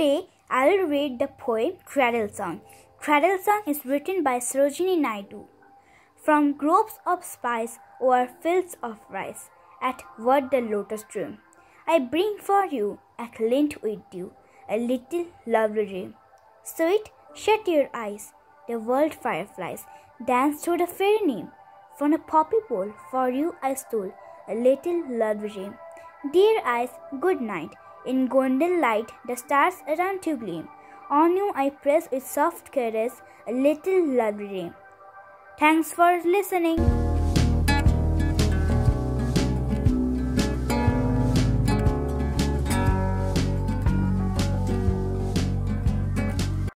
Today, I will read the poem Cradle Song. Cradle Song is written by Sarojini Naidu. From groves of spice o'er fields of rice, at what the lotus dream, I bring for you, acclaimed with dew, a little lovely dream. Sweet, shut your eyes, the world fireflies dance to the fairy name. From a poppy bowl for you I stole a little lovely dream. Dear eyes, good night. In golden light the stars around you gleam. On you I press with soft caress a little lovely dream. Thanks for listening.